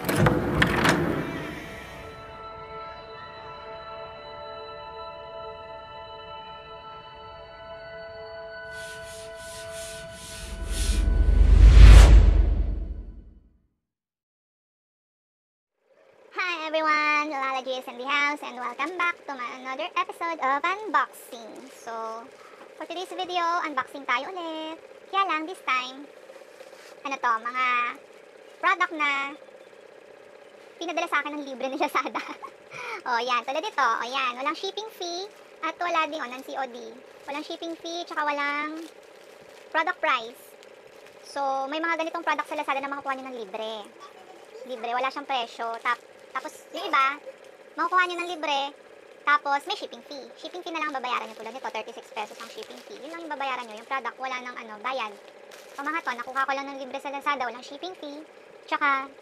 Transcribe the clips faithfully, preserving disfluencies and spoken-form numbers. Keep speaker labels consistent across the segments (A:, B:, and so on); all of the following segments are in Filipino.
A: Hi everyone, Lalalaji is in the house and welcome back to my another episode of unboxing. So, for today's video, unboxing tayo ulit. Kaya lang this time, ano to, mga product na pinadala sa akin ng libre ni Lazada. O yan, tulad ito, o yan, walang shipping fee at wala din, o non-C O D. Walang shipping fee, tsaka walang product price. So, may mga ganitong product sa Lazada na makukuha nyo ng libre. Libre, wala siyang presyo. Tap Tapos, yung iba, makukuha nyo ng libre, tapos may shipping fee. Shipping fee na lang ang babayaran nyo. Tulad nito, thirty-six pesos ang shipping fee. Yun lang yung babayaran nyo. Yung product, wala ng ano, bayad. So, mga to, nakuha ko lang ng libre sa Lazada, walang shipping fee. Tsaka,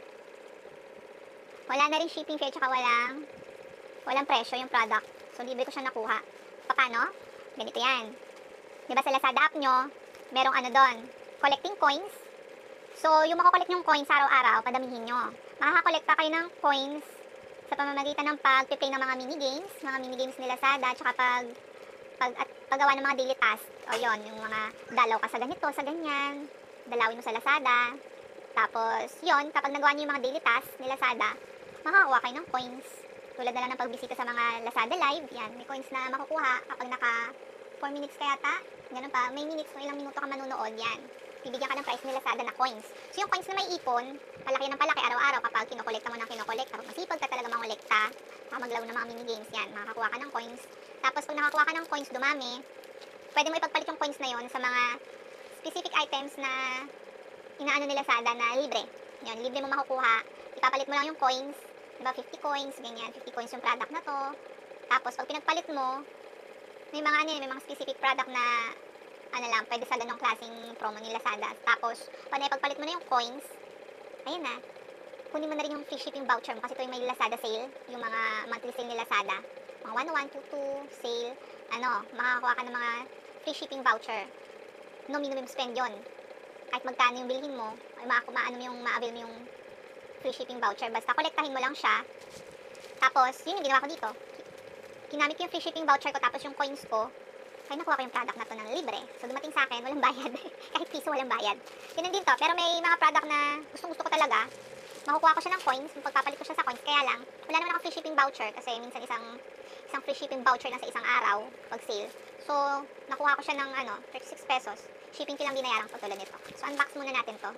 A: wala na rin shipping fee, tsaka walang, walang presyo yung product. So, libre ko siya nakuha. Paano? Ganito yan. Diba sa Lazada app nyo, merong ano doon, collecting coins. So, yung makukulit yung coins araw-araw, padamihin nyo. Makakakolekta kayo ng coins sa pamamagitan ng pag-play ng mga mini-games, mga mini-games ni Lazada, tsaka pag, pag, at paggawa ng mga daily task. O yon, yung mga dalaw ka sa ganito, sa ganyan, dalawin mo sa Lazada. Tapos, yon, kapag nagawa nyo yung mga daily task ni Lazada, makakakuha kayo ng coins. Tulad na lang ng pagbisita sa mga Lazada Live, yan, may coins na makukuha kapag naka four minutes kaya ta, ganun pa, may minutes kung ilang minuto ka manunood, yan. Bibigyan ka ng price ni Lazada na coins. So yung coins na may ipon, palaki ng palaki araw-araw kapag kinokolekta mo ng kinokolekta. Kapag masipag ka talaga mangolekta, maglaro ng mga mini-games yan, makakakuha ka ng coins. Tapos pag nakakuha ka ng coins, dumami, pwede mo ipagpalit yung coins na yon sa mga specific items na inaano ni Lazada na libre. Yan, libre mo makukuha. Ipapalit mo lang yung coins, diba fifty coins, ganyan, fifty coins yung product na to. Tapos pag pinagpalit mo, may mga ano, may mga specific product na ano lang, pwede sa ganong klaseng promo ni Lazada. Tapos, pag naipagpalit mo na yung coins, ayun na, kunin mo na rin yung free shipping voucher mo kasi ito yung may Lazada sale, yung mga monthly sale ni Lazada. Mga one one, two two sale, ano, makakakuha ka ng mga free shipping voucher. No minimum spend yon. Kahit magkano yung bilhin mo, ay ma maano mo yung ma-avail mo yung free shipping voucher. Basta kolektahin mo lang siya. Tapos, yun yung ginawa ko dito. Ginamit ko yung free shipping voucher ko tapos yung coins ko, ay nakuha ko yung product na to ng libre. So, dumating sa akin, walang bayad. Kahit piso, walang bayad. Ganun din to. Pero may mga product na gustong-gusto ko talaga. Makukuha ko siya ng coins. Pagpapalit ko siya sa coins. Kaya lang, wala naman ako free shipping voucher. Kasi minsan isang isang free shipping voucher na sa isang araw pag sale. So, nakuha ko siya ng ano, thirty-six pesos. Shipping fee lang binayaran ko tulad nito. So, unbox muna natin to.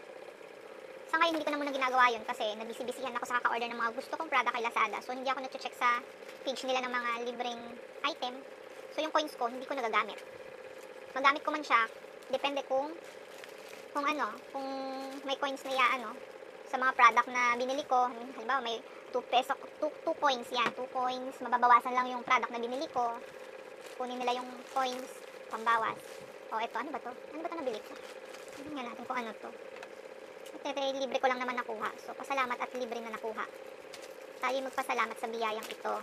A: Sa ngayon, hindi ko na muna ginagawa yun kasi nabisi-bisihan ako sa kaka-order ng mga gusto kong product kay Lazada. So, hindi ako nag-check sa page nila ng mga libreng item. So, yung coins ko, hindi ko nagagamit. Magamit ko man siya, depende kung, kung ano, kung may coins na ya, ano, sa mga product na binili ko. Halimbawa, may two peso, two coins yan, two coins, mababawasan lang yung product na binili ko. Kunin nila yung coins, pambawas. O, eto, ano ba to? Ano ba to nabili ko? Tingnan natin kung ano to. Ito, libre ko lang naman nakuha. So, pasalamat at libre na nakuha. Tayo magpasalamat sa biyayang ito.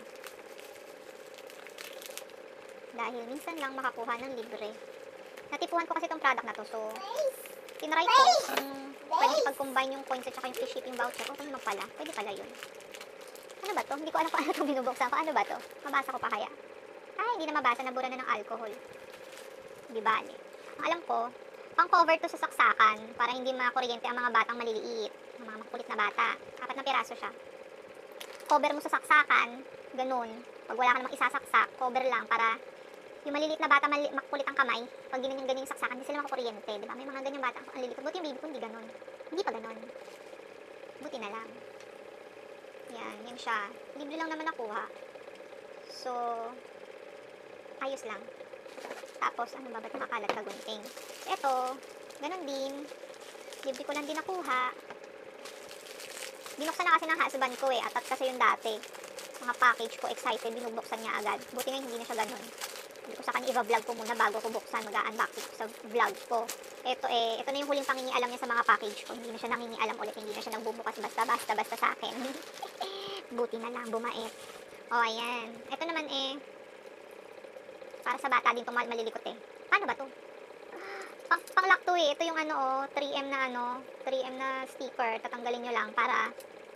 A: Dahil minsan lang makakuha ng libre. Natipuhan ko kasi itong product na to. So, tinry ko kung pwede ipag-combine yung coins at saka yung free shipping voucher. O, ano pala? Pwede pala yun. Ano ba to? Hindi ko alam kung ano itong binubuksan ko. Ano ba to? Mabasa ko pa kaya? Ay, hindi na mabasa. Nabura na ng alcohol. Di bale. Ang alam ko, pang cover to sa saksakan para hindi makuryente ang mga batang maliliit. Ang mga makulit na bata. Apat na piraso siya. Cover mo sa saksakan. Ganun. Pag wala ka namang isasaksak, cover lang para yung maliliit na bata, mali makulit ang kamay, pag ganyan-ganyan yung saksakan, hindi sila makakuryente, di ba? May mga ganyang bata, ang lilikot. Buti yung baby ko, hindi ganon. Hindi pa ganon. Buti na lang. Yan, yan siya. Libre lang naman nakuha. So, ayos lang. Tapos, ano ba, ba't nakakalat ka gunting? So, eto, ganon din. Libre ko lang din nakuha. Binuksan na kasi ng husband ko eh, atat kasi yung dati. Mga package ko, excited, binubuksan niya agad. Buti nga hindi na siya ganon. Hindi ko sa kanya i-vlog ko muna bago ko buksan, mag-unboxing ko sa vlog ko. Ito eh, ito na yung huling pangingialam niya sa mga package ko. Hindi na siya nangingialam ulit, hindi na siya nagbubukas basta-basta basta sa akin. Buti na lang, bumait. O, ayan. Ito naman eh, para sa bata din itong malilikot eh. Paano ba to? Pang, pang lock to eh. Ito yung ano oh, three M na ano, three M na sticker. Tatanggalin nyo lang para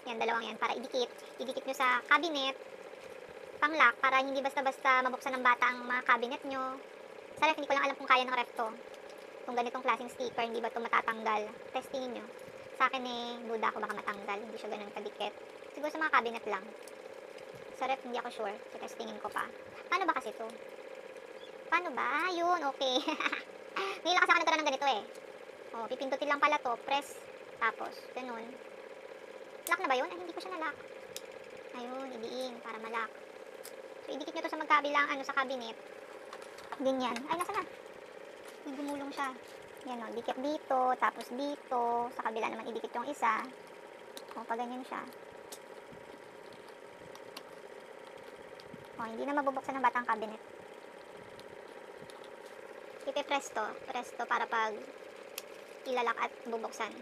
A: Yan, dalawang yan para idikit. Idikit nyo sa cabinet, pang lock, para hindi basta-basta mabuksan ng bata ang mga cabinet nyo. Sa ref, hindi ko lang alam kung kaya ng ref to. Kung ganitong klaseng sticker, hindi ba ito matatanggal. Testingin nyo. Sa akin eh, duda ako baka matanggal. Hindi siya ganun kadikit. Siguro sa mga cabinet lang. Sa ref, hindi ako sure. So, testingin ko pa. Paano ba kasi to? Paano ba? Ah, yun, okay. Ngayon lang kasi ako nagkaroon ng ganito eh. Oh, pipindutin lang pala to. Press. Tapos, ganun. Lock na ba yun? Ay, hindi ko siya na-lock. Ayun, idiin para ma-lock. So, idikit nyo to sa magkabilang ano sa cabinet. Ganyan. Ay, nasa na? May gumulong siya. Yan o, dikit dito, tapos dito. Sa kabila naman idikit yung isa. O, pag ganyan siya. O, hindi na mabubuksan ng batang cabinet. Ipipress to. Press to para pag ilalak at bubuksan.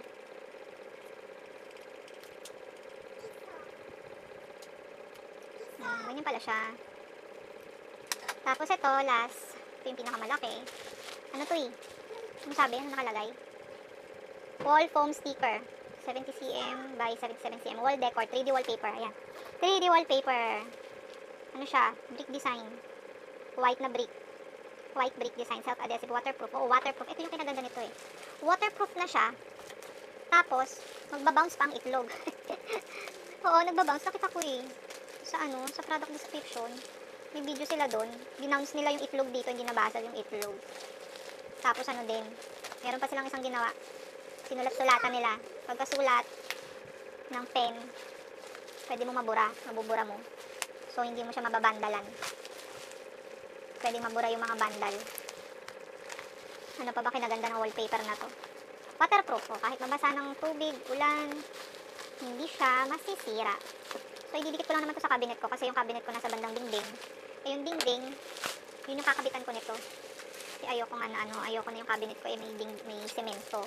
A: Yan, ganyan pala siya. Tapos ito, last. Ito yung pinakamalaki. Ano to eh? Ano sabi? Ano nakalagay? Wall foam sticker. seventy centimeters by seventy-seven centimeters. Wall decor. three D wallpaper. Ayan. three D wallpaper. Ano siya? Brick design. White na brick. White brick design. Self-adhesive. Waterproof. Oo, waterproof. Ito yung kinaganda nito eh. Waterproof na siya. Tapos, magbabounce pa ang itlog. Oo, nagbabounce. Nakita ko eh. Sa ano? Sa product description. May video sila doon. Dinounce nila yung itlog dito. Hindi nabasag yung itlog. Tapos ano din. Meron pa silang isang ginawa. Sinulat-sulatan nila. Pagkasulat ng pen, pwede mo mabura. Mabubura mo. So, hindi mo siya mababandalan. Pwede mabura yung mga bandal. Ano pa ba kinaganda ng wallpaper na to? Waterproof po. Kahit mabasa ng tubig, ulan, hindi siya masisira. So, ididikit ko lang naman to sa cabinet ko kasi yung cabinet ko nasa bandang dingding. Eh, yung dingding, yun yung kakabitan ko nito. Kasi ayoko nga na ano, ayoko na yung cabinet ko eh may, ding, may semento.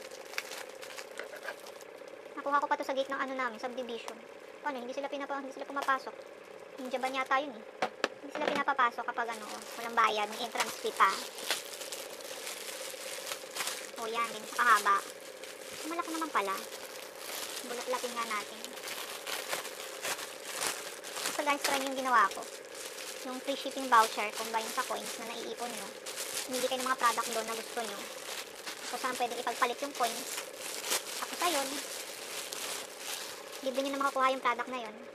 A: Nakuha ko pa to sa gate ng ano namin, subdivision. Ano, hindi sila pinapa, hindi sila pumapasok. Ninja ban yata yun eh. Hindi sila pinapapasok kapag ano, walang bayad, may entrance fee pa. O yan, din sa kahaba. Malaki naman pala. Bulat-latin nga natin. So guys, try yung ginawa ko. Yung free shipping voucher, combine sa coins na naiipon nyo. Hindi kayo ng mga product doon na gusto nyo. So saan pwede ipagpalit yung coins. Tapos ayun, libre nyo na makakuha yung product na yun.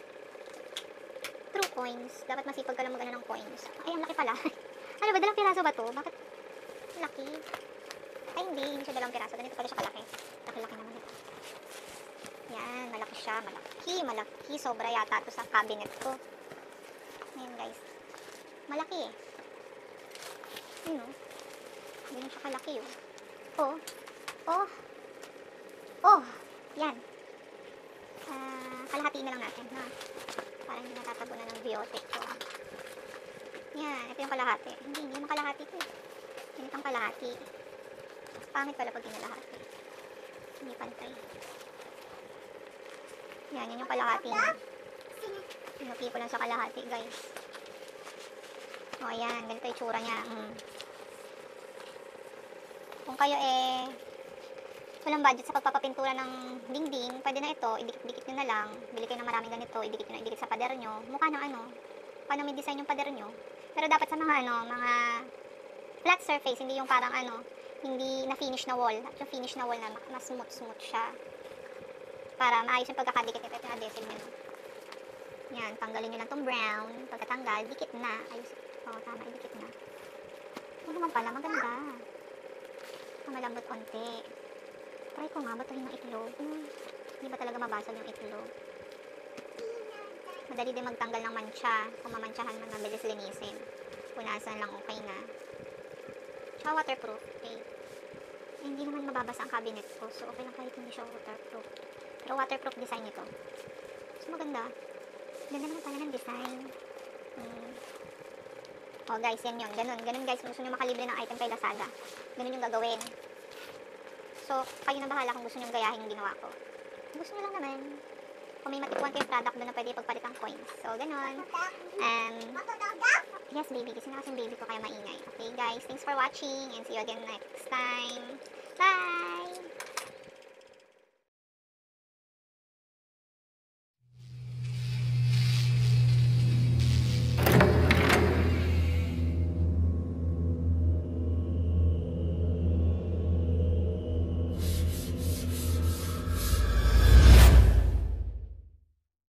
A: True coins. Dapat masipag ka lang mag-ano ng coins. Ay, ang laki pala. Ano ba, dalang piraso ba to? Bakit laki? Ay, hindi. Hindi siya dalang piraso. Ganito pala siya kalaki. Laki-laki naman ito. Yan, malaki siya. Malaki, malaki. Sobra yata ito sa cabinet ko. Ayan, guys. Malaki eh. Yun o. Ganyan siya kalaki yun. Oh. Oh. Oh. Yan. Uh, kalahatiin na lang natin, ha? Para hindi natatabunan ng biotic ko. Yan, ito yung kalahati. Hindi, hindi yung kalahati ko. Ganitong kalahati. Pangit pala pag kinalahati. Hindi pantay. Yan, yun yung kalahati niya. Pinupi ko lang sa kalahati, guys. O, ayan, ganito yung tsura niya. Mm. Kung kayo eh walang budget sa pagpapapintura ng dingding, pwede na ito, idikit-dikit nyo na lang. Bili kayo ng maraming ganito, idikit nyo na idikit sa pader nyo. Mukha ng ano, paano may design yung pader nyo. Pero dapat sa mga ano, mga flat surface, hindi yung parang ano, hindi na finish na wall. At yung finish na wall na mas smooth-smooth siya. Para maayos yung pagkakadikit nito, ito yung adhesive nyo. Yan, tanggalin nyo lang tong brown. Pagkatanggal, dikit na. Ayos, oh, tama, idikit na. Ano naman pala, maganda. Malambot konti. Try ko nga, batuhin ng itlog. Hmm, hindi ba talaga mabasag yung itlog? Madali din magtanggal ng mancha. Kung mamantsahan man, mabilis linisin. Punasan lang, okay na. Tsaka waterproof, okay? Eh, hindi naman mababasa ang cabinet ko. So, okay lang kahit hindi siya waterproof. Pero waterproof design ito. So, maganda. Ganda naman pala ng design. Hmm. Oh, guys, yan yun. Ganun, ganun guys. Kung gusto nyo makalibre ng item kay Lazada, ganun yung gagawin. So, kayo na bahala kung gusto nyo gayahin yung ginawa ko. Kung gusto nyo lang naman, kung may matikuan kayong product doon na pwede ipagpalit ang coins. So, ganun. Um, yes, baby. Kasi na kasi yung baby ko kaya maingay. Okay, guys. Thanks for watching and see you again next time. Bye!